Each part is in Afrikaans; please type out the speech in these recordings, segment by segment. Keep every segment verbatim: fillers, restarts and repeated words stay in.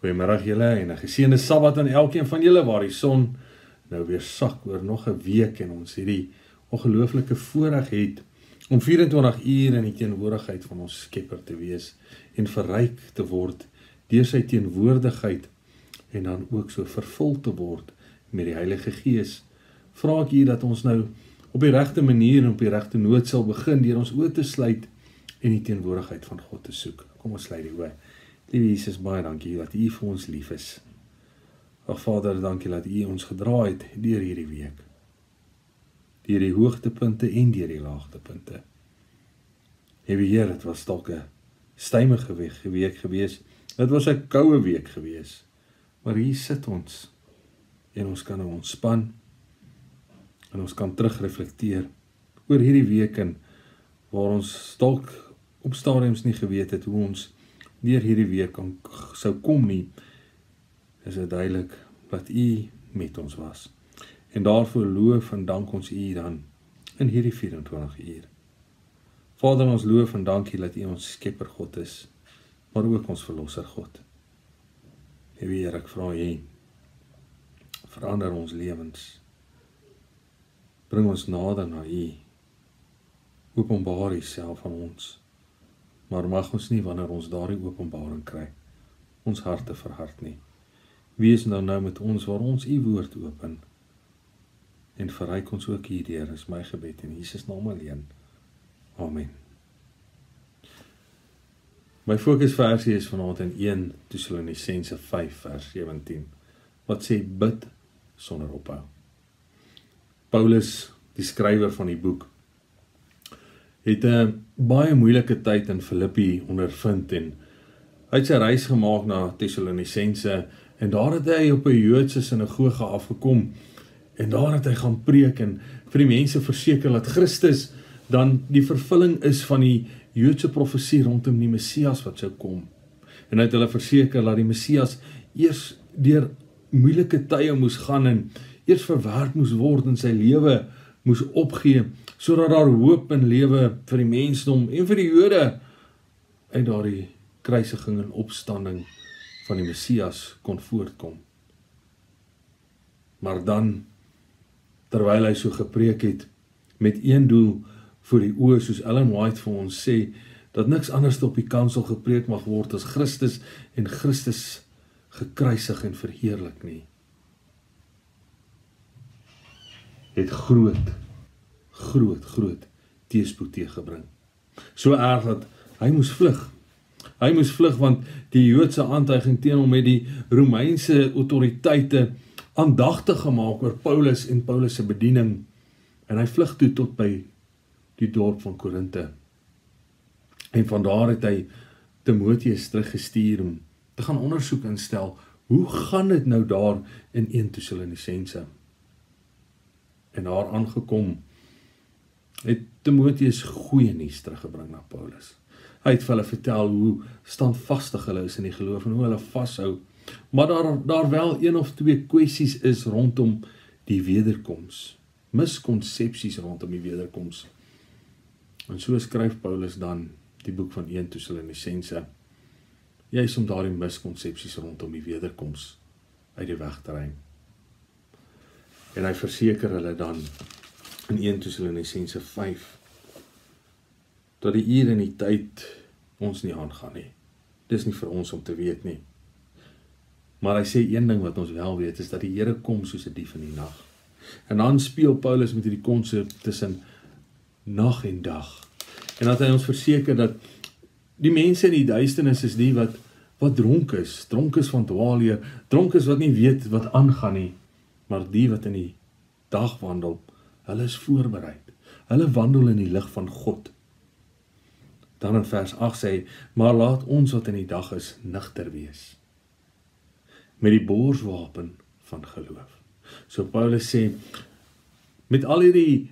Goeiemiddag julle en 'n geseënde Sabbat aan elkeen van julle waar die son nou weer sak oor nog 'n week en ons hierdie ongelooflike voorreg het om vyf-en-twintig uur in die teenwoordigheid van ons Skepper te wees en verryk te word deur sy teenwoordigheid en dan ook so vervul te word met die Heilige Gees. Vra ek hier dat ons nou op die regte manier en op die regte noot sal begin deur ons oë te sluit en die teenwoordigheid van God te soek. Kom ons sluit die oë. Liewe Jesus, baie dankie dat U vir ons lief is. Ag Vader, dankie dat U ons gedra het deur hierdie week. Deur die hoogtepunte en deur die laagtepunte. Liewe Heer, dit was dalk 'n stymige week gewees. Dit was 'n koue week gewees. Maar hier sit ons en ons kan nou ontspan en ons kan terugreflekteer oor hierdie week en waar ons dalk op stadiums nie geweet het hoe ons deur hierdie week kan, sou kom nie, is dit duidelik dat U met ons was. En daarvoor loof en dank ons U dan in hierdie vyf-en-twintig uur. Vader, ons loof en dankie dat U ons Skepper God is, maar ook ons Verlosser God. Heer, ek vra U, verander ons lewens. Bring ons nader na U. Openbaar U self aan ons. Maar mag ons nie wanneer ons daardie openbaring kry, ons harte verhard nie. Wees nou nou met ons waar ons U woord open. En verryk ons ook hierdeur, is my gebed in Jesus naam alleen. Amen. My fokusversie is vanaand in eerste Tessalonisense vyf vers sewentien, wat sê bid sonder ophou. Paulus, die skrywer van die boek, het 'n baie moeilike tyd in Filippi ondervind en hy het sy reis gemaak na Tessalonisense en daar het hy op 'n Joodse sinagoge afgekom en daar het hy gaan preek en vir die mense verseker dat Christus dan die vervulling is van die Joodse profesie rondom die Messias wat sou kom. En hy het hulle verseker dat die Messias eers deur moeilike tye moes gaan en eers verwerp moes word en sy lewe moes opgee, sodat daar hoop en lewe vir die mensdom en vir die Jode uit daardie kruisiging en opstanding van die Messias kon voortkom. Maar dan, terwyl hy so gepreek het, met een doel voor die oë, soos Ellen White vir ons sê, dat niks anders op die kansel gepreek mag word as Christus en Christus gekruisig en verheerlik nie. Het groot, groot, groot teëspoed teëgebring. So erg dat hy moes vlug. Hy moes vlug want die Joodse aantuiging teen hom met die Romeinse autoriteite aandagtig gemaak oor Paulus en Paulus se bediening. En hy vlug toe tot by die dorp van Korinthe. En vandaar het hy Timoteus teruggestuur om te gaan ondersoek instel, hoe gaan dit nou daar in eerste Tessalonisense? En daar aangekom, het Timoteus goeie nuus teruggebring na Paulus. Hy het vir hulle vertel hoe standvastig hulle is in die geloof en hoe hulle vashou, maar daar, daar wel een of twee kwessies is rondom die wederkoms, miskonsepsies rondom die wederkoms. En so skryf Paulus dan die boek van eerste Tessalonisense, juis om daardie miskonsepsies rondom die wederkoms uit die weg te ruim. En hy verseker hulle dan in eerste Tessalonisense vyf, dat die uur en die tyd ons nie aangaan nie. Dis nie vir ons om te weet nie. Maar hy sê een ding wat ons wel weet, is dat die Here kom soos 'n dief in die nag. En dan speel Paulus met hierdie konsep tussen nag en dag. En dat hy ons verseker dat die mense in die duisternis is die wat, wat dronk is, dronk is van dwaalleer, dronk is wat nie weet wat aangaan nie, maar die wat in die dag wandel, hulle is voorbereid. Hulle wandel in die lig van God. Dan in vers agt sê hy, maar laat ons wat in die dag is, nigter wees. Met die borswapen van geloof. So Paulus sê, met al hierdie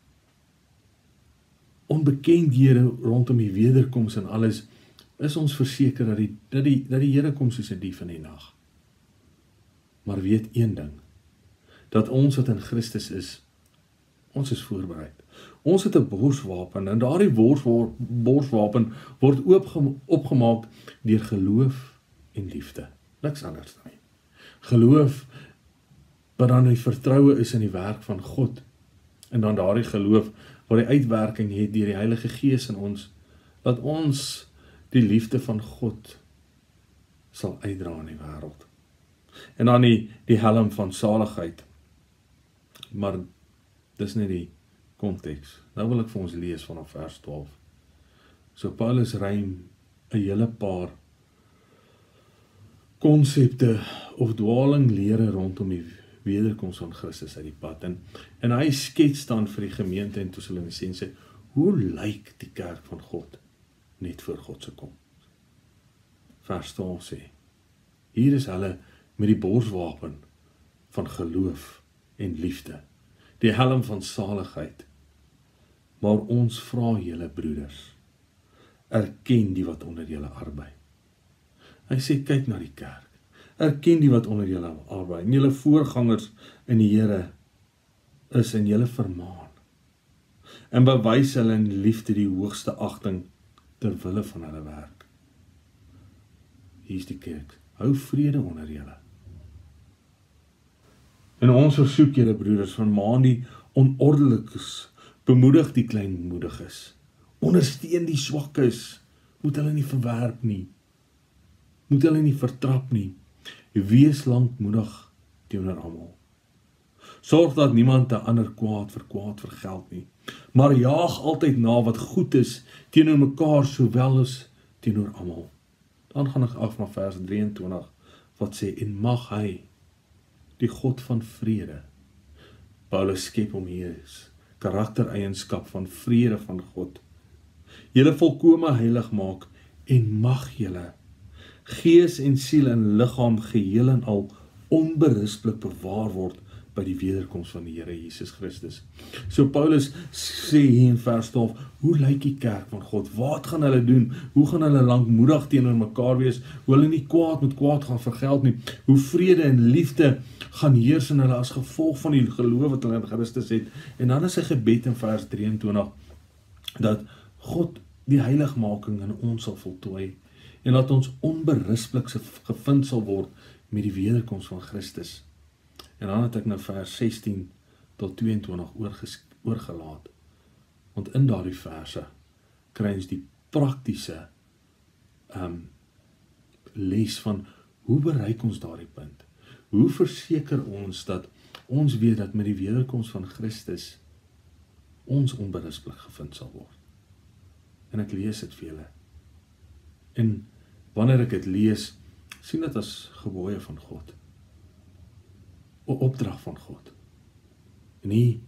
onbekendhede rondom die wederkoms en alles, is ons verseker dat die, dat die, dat die Here kom soos 'n dief in die nag. Maar weet een ding, dat ons wat in Christus is, ons is voorbereid. Ons het 'n borswapen en daardie borswapen word opgemaak deur geloof en liefde. Niks anders nie. Geloof wat dan die vertroue is in die werk van God. En dan daardie geloof wat die uitwerking het deur die Heilige Gees in ons, dat ons die liefde van God sal uitdra in die wêreld. En dan die, die helm van saligheid. Maar dis nie die konteks. Nou wil ek vir ons lees vanaf vers twaalf. So Paulus ruim 'n hele paar konsepte of dwalinglere rondom die wederkoms van Christus uit die pad. En, en hy skets dan vir die gemeente in Tessalonisense, hoe lyk die kerk van God net voor God se koms? Vers twaalf sê, hier is hulle met die borswapen van geloof en liefde, die helm van saligheid. Maar ons vra julle broeders, erken die wat onder julle arbei. Hy sê, kyk na die kerk, erken die wat onder julle arbei, en julle voorgangers in die Here is en julle vermaan, en bewys hulle in liefde die hoogste agting ter wille van hulle werk. Hier is die kerk, hou vrede onder julle. En ons versoek julle broeders, vermaan die onordelikes, bemoedig die kleinmoediges, ondersteun die swakkes, moet hulle nie verwerp nie, moet hulle nie vertrap nie, wees lankmoedig teenoor almal. Sorg dat niemand 'n ander kwaad vir kwaad vergeld nie, maar jaag altyd na wat goed is teenoor mekaar sowel as teenoor almal. Dan gaan ek af na vers drieëntwintig wat sê, en mag hy, die God van vrede, Paulus skep hom hier is, karaktereienskap van vrede van God, julle volkome heilig maak, en mag julle gees en siel en liggaam geheel en al onberispelik bewaar word by die wederkoms van die Here Jesus Christus. So Paulus sê hier in vers twaalf, hoe lyk die kerk van God? Wat gaan hulle doen? Hoe gaan hulle lankmoedig teenoor mekaar wees? Hoe hulle nie kwaad met kwaad gaan vergeld nie? Hoe vrede en liefde gaan heers in hulle as gevolg van die geloof wat hulle in Christus het? En dan is sy gebed in vers drieëntwintig, dat God die heiligmaking in ons sal voltooi, en dat ons onberispelik gevind sal word met die wederkoms van Christus. En dan het ek nou vers sestien tot tweeëntwintig oorgelaat. Want in daardie verse kry ons die praktiese um, les van hoe bereik ons daardie punt? Hoe verseker ons dat ons weet dat met die wederkoms van Christus ons onberispelik gevind sal word? En ek lees dit vir julle. En wanneer ek dit lees, sien dit as gebooie van God. 'n Opdrag van God. Nie,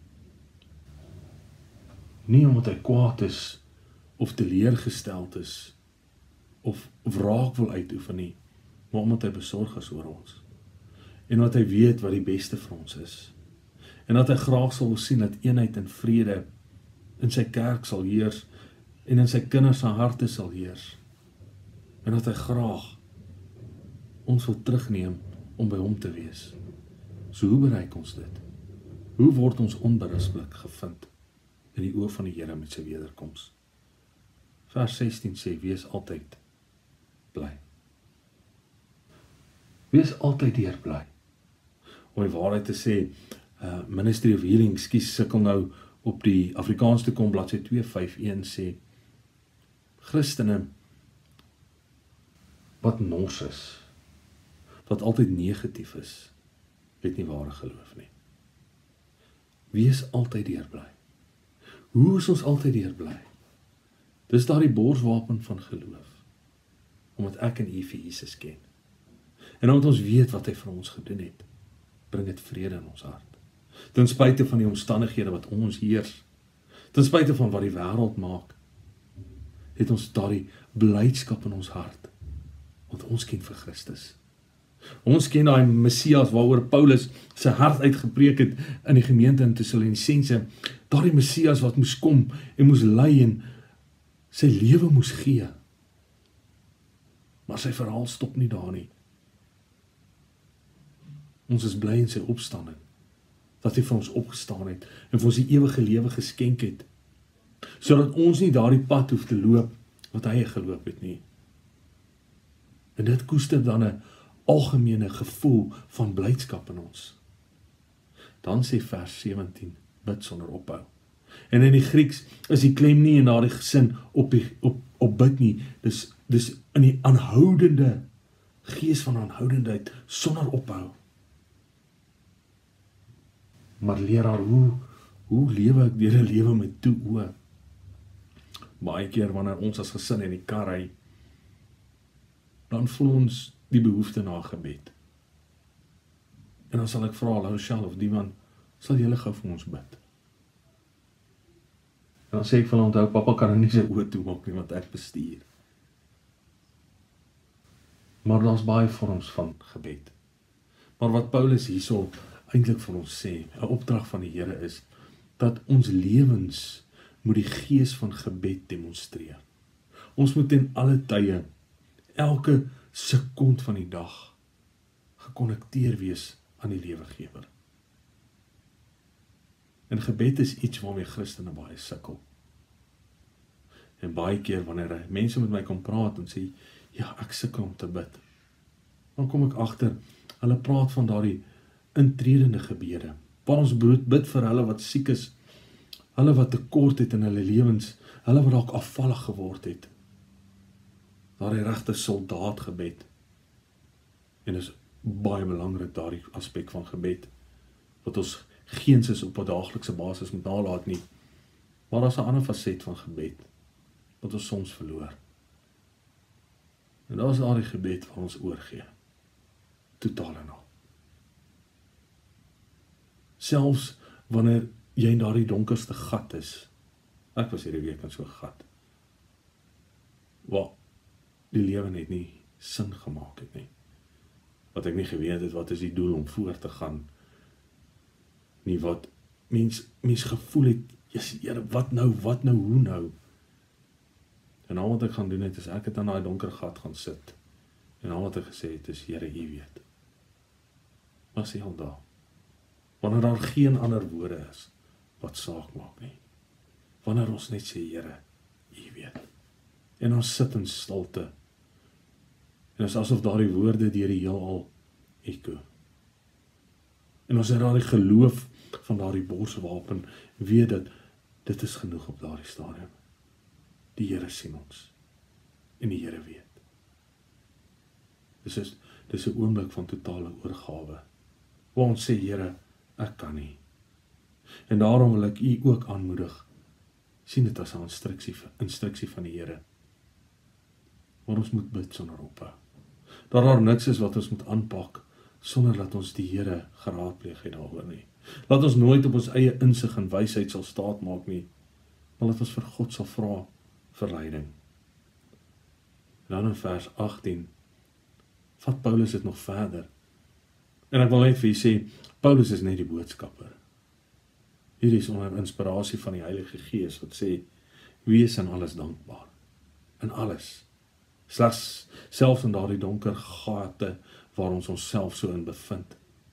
nie omdat hy kwaad is, of teleurgesteld is, of wraak wil uitoefen nie, maar omdat hy besorg is oor ons. En wat hy weet wat die beste vir ons is. En dat hy graag sal sien dat eenheid en vrede in sy kerk sal heers, en in sy kinders se harte sal heers. En dat hy graag ons wil terugneem om by hom te wees. So hoe bereik ons dit? Hoe word ons onberispelik gevind in die oë van die Here met sy wederkoms? Vers sestien sê, wees altyd bly. Wees altyd deur bly. Om die waarheid te sê, uh, Ministry of Healing, skies sukkel nou op die Afrikaans te kom, bladsy twee vyf een sê, Christene wat nors is, wat altyd negatief is, het nie ware geloof nie. Wees altyd deurbly. Hoe is ons altyd deurbly? Dis daar die borswapen van geloof, omdat ek en u vir Jesus ken. En omdat ons weet wat hy vir ons gedoen het, bring dit vrede in ons hart. Ten spyte van die omstandighede wat ons heers, ten spyte van wat die wêreld maak, het ons daardie blydskap in ons hart, want ons ken vir Christus. Ons ken daai Messias waaroor Paulus sy hart uitgepreek het in die gemeente in Tessalonisense, daardie Messias wat moes kom en moes ly en sy lewe moes gee. Maar sy verhaal stop nie daar nie. Ons is bly in sy opstanding, dat hy vir ons opgestaan het en vir ons die ewige lewe geskenk het, sodat ons nie daardie pad hoef te loop wat hy geloop het nie. En dit koester dan 'n algemene gevoel van blydskap in ons. Dan sê vers sewentien, bid sonder ophou. En in die Grieks is die klem nie in daardie gesin op, die, op, op bid nie, dis, dis in die aanhoudende, gees van aanhoudendheid, sonder ophou. Maar leraar, hoe, hoe lewe ek deur 'n lewe met toe oë? Baie keer wanneer ons as gesin in die kar ry, dan voel ons die behoefte na gebed. En dan sal ek vra, Rochelle of die man, sal julle gou vir ons bid? En dan sê ek vir hom, onthou, papa kan nou nie sy oë toemaak nie, want ek bestuur. Maar daar's baie vorms van gebed. Maar wat Paulus hierso eintlik vir ons sê, 'n opdrag van die Here is, dat ons lewens moet die gees van gebed demonstreer. Ons moet in alle tye, elke sekond van die dag, gekonnekteer wees aan die lewegewer. En gebed is iets waarmee Christene baie sukkel. En baie keer wanneer mense met my kom praat en sê, ja, ek sukkel om te bid, dan kom ek agter, hulle praat van daardie intredende gebede, waar ons bid vir hulle wat siek is, hulle wat tekort het in hulle lewens, hulle wat dalk afvallig geword het. Daardie regte soldaat gebed. En is baie belangrik daardie aspek van gebed, wat ons geensins op 'n daaglikse basis moet nalat nie. Maar daar's 'n ander faset van gebed, wat ons soms verloor. En daar's daardie gebed waar ons oorgee. Totaal en al. Selfs wanneer jy in daardie donkerste gat is. Ek was hierdie week in so 'n gat. Waar die lewe net nie sin gemaak het nie. Wat ek nie geweet het, wat is die doel om voor te gaan. Nie wat mens, mens gevoel het, Jesus, Here, wat nou, wat nou, hoe nou? En al wat ek gaan doen het, is ek het aan daai donker gat gaan sit. En al wat ek gesê het, is, Here, U weet. Was hy al daar? Wanneer daar geen ander woorde is, wat saak maak nie. Wanneer ons net sê, Here, U weet. En ons sit in stilte. En is asof daardie woorde deur die heelal eko. En ons het daardie geloof van daardie borswapen, weet dat dit is genoeg op daardie stadium. Die Here sien ons. En die Here weet. Dis is, dis 'n oomblik van totale oorgawe. Waar ons sê, Here, ek kan nie. En daarom wil ek U ook aanmoedig, sien dit as 'n instruksie, instruksie van die Here. Maar ons moet bid sonder ophou. Dat daar niks is wat ons moet aanpak, sonder dat ons die Here geraadpleeg het daaroor nie. Laat ons nooit op ons eie insig en wysheid sal staat maak nie, maar laat ons vir God sal vra vir leiding. En dan in vers agttien, vat Paulus dit nog verder. En ek wil net vir u sê, Paulus is net die boodskapper. Hier is onder inspirasie van die Heilige Gees, wat sê, wees in alles dankbaar. In alles. Slegs, selfs in daardie donker gate, waar ons onsself so in bevind.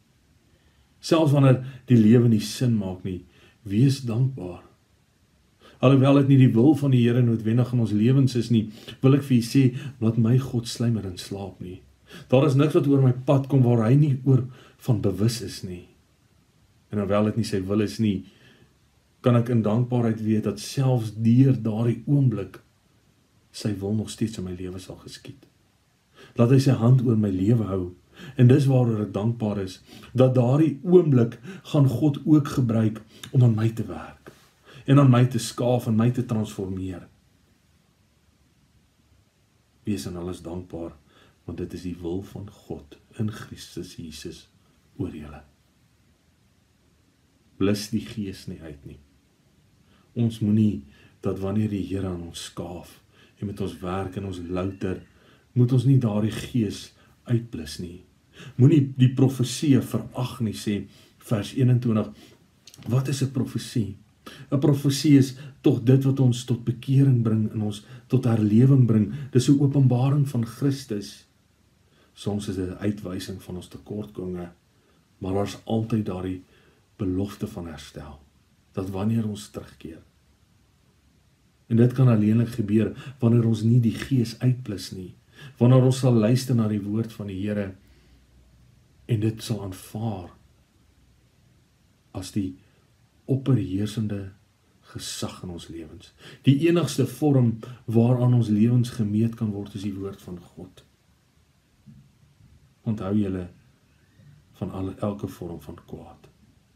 Selfs wanneer die lewe nie sin maak nie, wees dankbaar. Alhoewel dit nie die wil van die Here noodwendig in ons lewens is nie, wil ek vir u sê, laat my God sluimer in slaap nie. Daar is niks wat oor my pad kom waar hy nie oor van bewus is nie. En alhoewel dit nie sy wil is nie, kan ek in dankbaarheid weet dat selfs deur daardie oomblik sy wil nog steeds in my lewe sal geskied. Laat hy sy hand oor my lewe hou. En dis waaroor ek dankbaar is, dat daardie oomblik gaan God ook gebruik om aan my te werk. En aan my te skaaf en my te transformeer. Wees in alles dankbaar, want dit is die wil van God in Christus Jesus oor julle. Blus die Gees nie uit nie. Ons moenie dat wanneer die Here aan ons skaaf en met ons werk en ons louter, moet ons nie daardie Gees uitblus nie. Moenie die profesie verag nie, sê vers eenentwintig. Wat is 'n profesie? 'n Profesie is tog dit wat ons tot bekering bring en ons tot herlewing bring. Dis 'n openbaring van Christus. Soms is dit 'n uitwysing van ons tekortkominge, maar daar's altyd daardie belofte van herstel, dat wanneer ons terugkeer. En dit kan alleenlik gebeur wanneer ons nie die Gees uitblus nie, wanneer ons sal luister na die woord van die Here en dit sal aanvaar as die opperheersende gesag in ons lewens. Die enigste vorm waaraan ons lewens gemeet kan word is die woord van God. Onthou julle van alle, elke vorm van kwaad.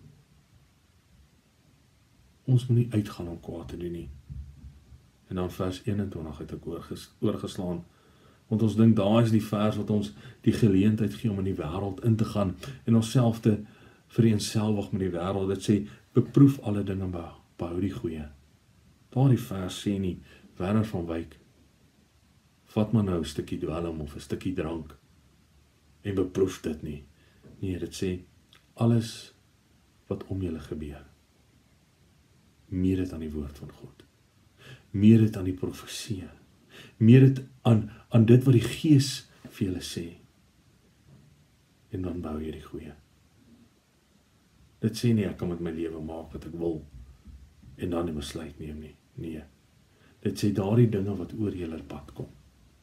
Ons moet nie uitgaan om kwaad te doen nie. En dan vers eenentwintig het ek oorges, oorgeslaan, want ons dink daar is die vers wat ons die geleentheid gee om in die wêreld in te gaan en onsself te vereenselwig met die wêreld. Dit sê, beproef alle dinge, behou die goeie. Daardie vers sê nie, Werner van Wyk, vat maar nou 'n stukkie dwelm of 'n stukkie drank en beproef dit nie. Nee, dit sê, alles wat om julle gebeur, meer dit aan die woord van God. Meer dit aan die profesie. Meer dit aan, aan dit wat die Gees vir julle sê. En dan bou jy die goeie. Dit sê nie, ek kan met my lewe maak wat ek wil, en dan die besluit neem nie. Nee. Dit sê daardie dinge wat oor julle pad kom.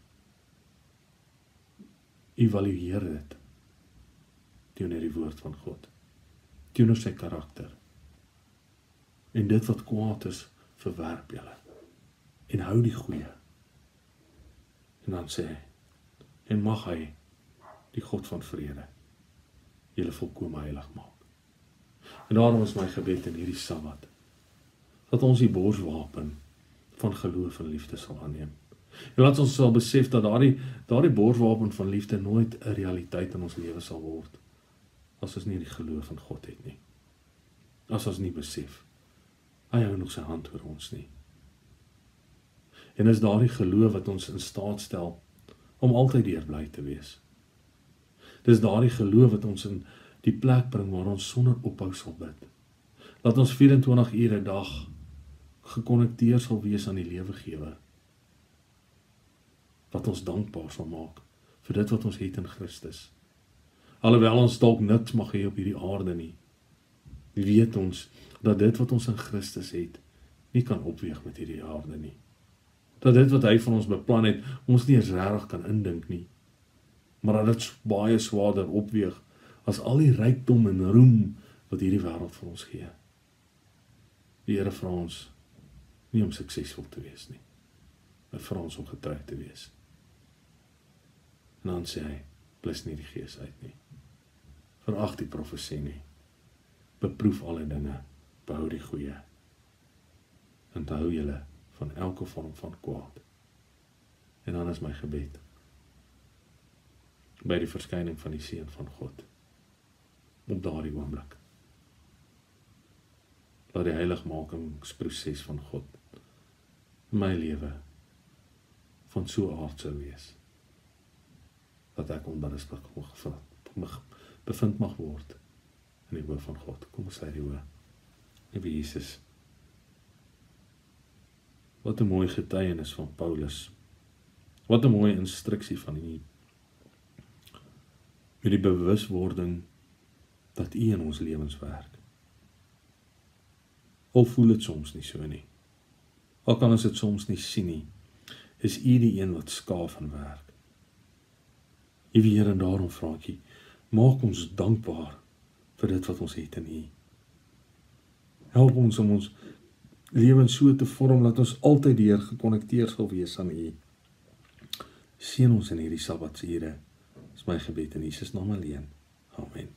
Evalueer dit teenoor die woord van God. Teenoor sy karakter. En dit wat kwaad is, verwerp julle. En hou die goeie. En dan sê hy, en mag hy, die God van vrede, julle volkome heilig maak. En daarom is my gebed in hierdie Sabbat, dat ons die borswapen van geloof en liefde sal aanneem. En laat ons sal besef dat daardie, daardie borswapen van liefde nooit 'n realiteit in ons lewe sal word, as ons nie die geloof in God het nie. As ons nie besef, hy hou nog sy hand oor ons nie. En is daardie geloof wat ons in staat stel om altyd deurbly te wees. Dis daardie geloof wat ons in die plek bring waar ons sonder ophou sal bid. Laat ons vyf en twintig ure 'n dag gekonnekteer sal wees aan die lewegewer. Wat ons dankbaar sal maak vir dit wat ons het in Christus. Alhoewel ons dalk niks mag hê op hierdie aarde nie, weet ons dat dit wat ons in Christus het, nie kan opweeg met hierdie aarde nie. Dat dit wat hy van ons beplan het, ons nie eens regtig kan indink nie. Maar dat dit baie swaarder opweeg as al die rykdom en roem wat hierdie wêreld vir ons gee. Die Here vra ons nie om suksesvol te wees nie, maar vra ons om getrou te wees. En dan sê hy, blus nie die gees uit nie. Verag die profesie nie. Beproef alle dinge, behou die goeie. En hou julle van elke vorm van kwaad. En dan is my gebed by die verskyning van die Seun van God op daardie oomblik. Laat die heiligmakingsproses van God in my lewe van so aard sou wees dat ek onberispelik mag bevind mag word in die woord van God. Kom ons sluit die oë. Liewe Jesus, wat 'n mooi getuienis van Paulus. Wat 'n mooi instruksie van U. Met die bewuswording dat U in ons lewens werk. Al voel dit soms nie so nie. Al kan ons dit soms nie sien nie. Is U die een wat skaaf en werk. Liewe Here, en daarom vra ek U, maak ons dankbaar vir dit wat ons het in U. Help ons om ons lewens so te vorm, dat ons altyd deur gekonnekteer sal wees aan U. Seën ons in hierdie Sabbatsure. Dis my gebed in Jesus naam alleen. Amen.